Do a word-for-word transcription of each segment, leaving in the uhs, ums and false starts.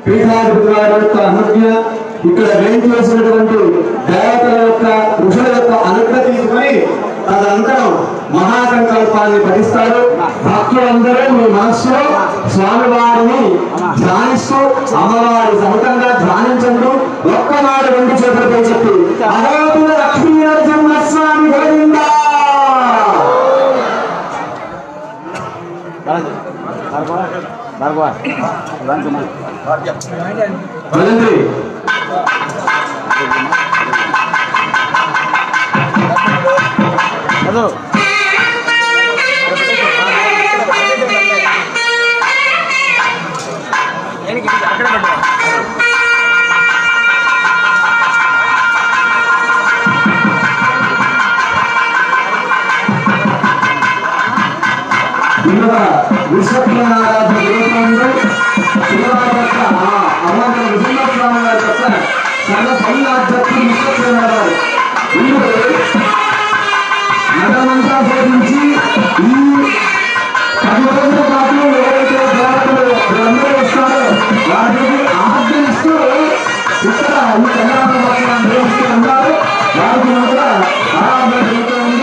పీఠాధిపతి వారి యొక్క అనుజ్ఞ, ఇక్కడ వేయించేసినటువంటి దేవతల యొక్క ఋషుల యొక్క అనుజ్ఞ తీసుకొని తదనంతరం మహాసంకల్పాన్ని పఠిస్తారు. భక్తులందరూ మీ మనస్సులో స్వామివారిని ధ్యానిస్తూ అమ్మవారి సముఖంగా ధ్యానించండి. ఒక్కనాడు రెండు చేతులపై చెప్పి అహోబిల లక్ష్మీ నరసింహ స్వామి గోవిందా. నగరమంతా శోధించి ఈ పది రోజుల పాటు ఎవరైతే దేవతలు అందరూ వస్తారో వారికి ఆజ్ఞిస్తూ ఇక్కడ ఈ కళ్యాణ మహోత్సవాన్ని నిర్వహిస్తూ ఉన్నారు. వారికి మాత్ర ఆరాధన జరుగుతూ ఉంది.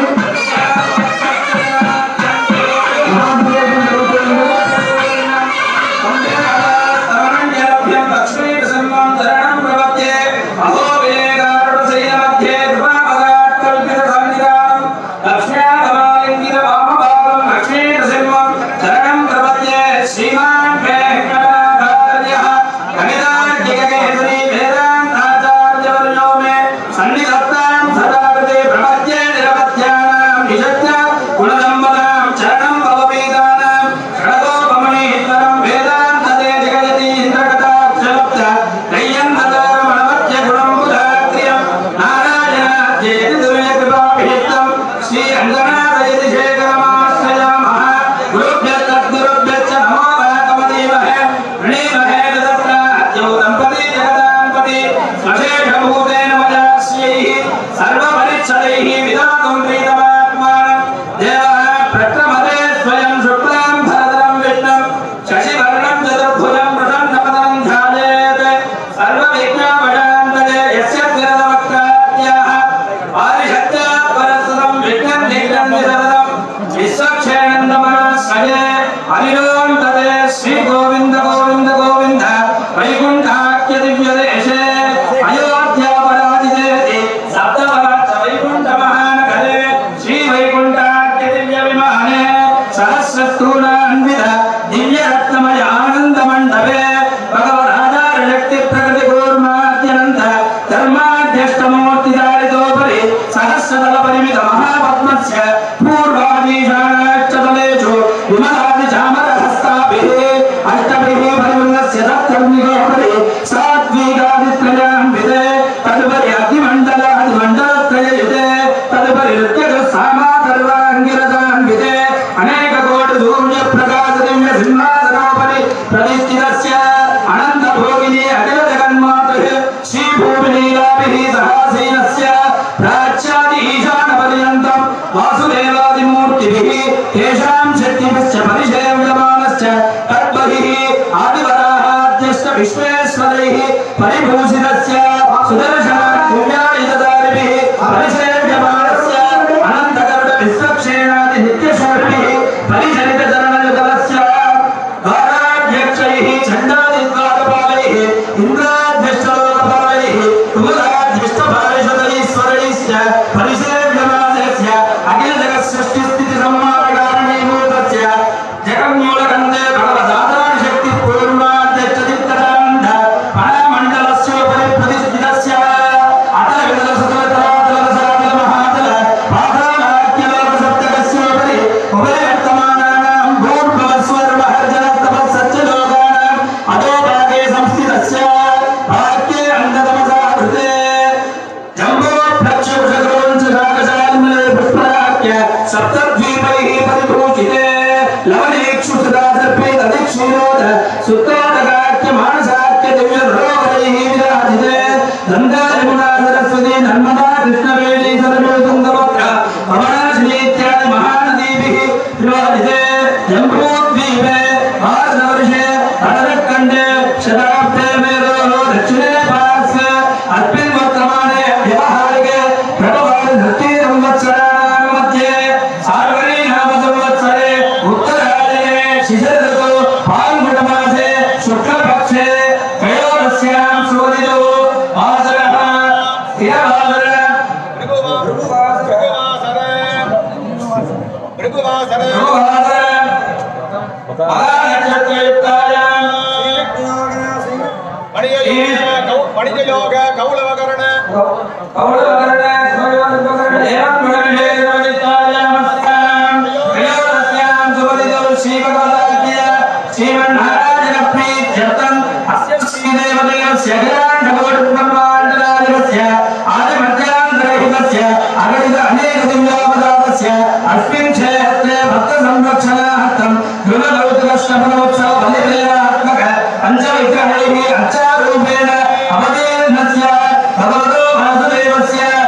जम्बूद्वीपे भारतवर्षे अटलखण्डे शताब्दे योग कौलवकरण अस्मिन् क्षेत्रे भक्त संरक्षणार्थं गुणलौकिकश्रवणोत्सव बलिप्रियात्मक पञ्चविग्रहैः अर्चारूपेण अवतीर्णस्य भगवतो वासुदेवस्य